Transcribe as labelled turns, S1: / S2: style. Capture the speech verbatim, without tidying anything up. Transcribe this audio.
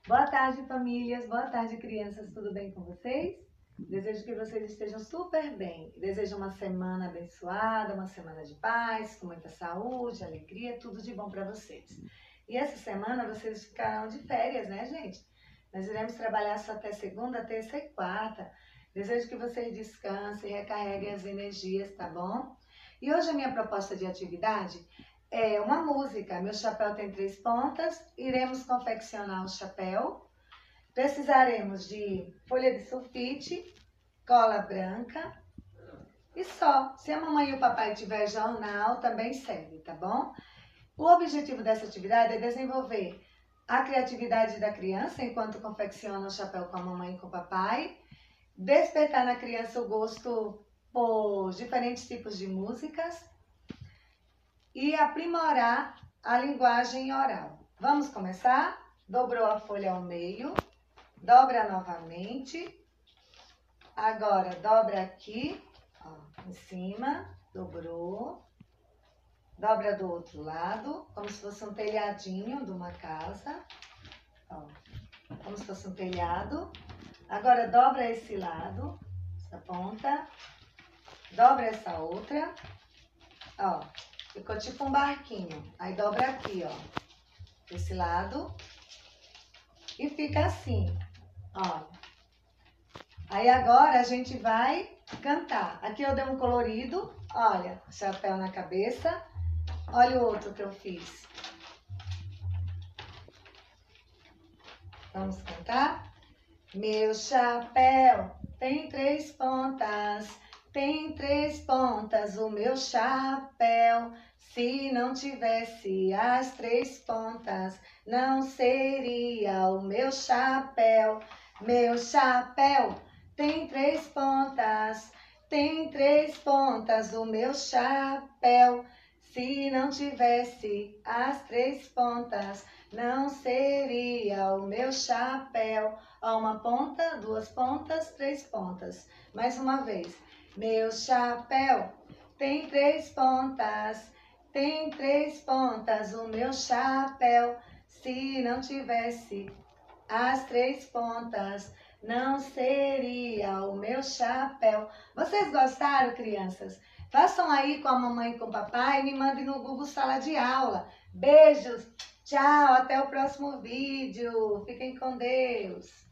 S1: Boa tarde, famílias. Boa tarde, crianças. Tudo bem com vocês? Desejo que vocês estejam super bem. Desejo uma semana abençoada, uma semana de paz, com muita saúde, alegria, tudo de bom para vocês. E essa semana vocês ficarão de férias, né, gente? Nós iremos trabalhar só até segunda, terça e quarta. Desejo que vocês descansem, recarreguem as energias, tá bom? E hoje a minha proposta de atividade é uma música. Meu chapéu tem três pontas. Iremos confeccionar o chapéu. Precisaremos de folha de sulfite, cola branca e só. Se a mamãe e o papai tiver jornal, também serve, tá bom? O objetivo dessa atividade é desenvolver a criatividade da criança enquanto confecciona o chapéu com a mamãe e com o papai, despertar na criança o gosto por diferentes tipos de músicas e aprimorar a linguagem oral. Vamos começar? Dobrou a folha ao meio, dobra novamente, agora dobra aqui, ó, em cima, dobrou, dobra do outro lado, como se fosse um telhadinho de uma casa, ó, como se fosse um telhado. Agora dobra esse lado, essa ponta, dobra essa outra, ó, ficou tipo um barquinho. Aí dobra aqui, ó, esse lado e fica assim, ó. Aí agora a gente vai cantar. Aqui eu dei um colorido, olha, chapéu na cabeça. Olha o outro que eu fiz. Vamos cantar? Meu chapéu tem três pontas, tem três pontas o meu chapéu. Se não tivesse as três pontas, não seria o meu chapéu. Meu chapéu tem três pontas, tem três pontas o meu chapéu. Se não tivesse as três pontas, não seria o meu chapéu. Ó, uma ponta, duas pontas, três pontas. Mais uma vez. Meu chapéu tem três pontas, tem três pontas o meu chapéu. Se não tivesse as três pontas, não seria o meu chapéu. Vocês gostaram, crianças? Façam aí com a mamãe e com o papai e me mandem no Google Sala de Aula. Beijos, tchau, até o próximo vídeo. Fiquem com Deus.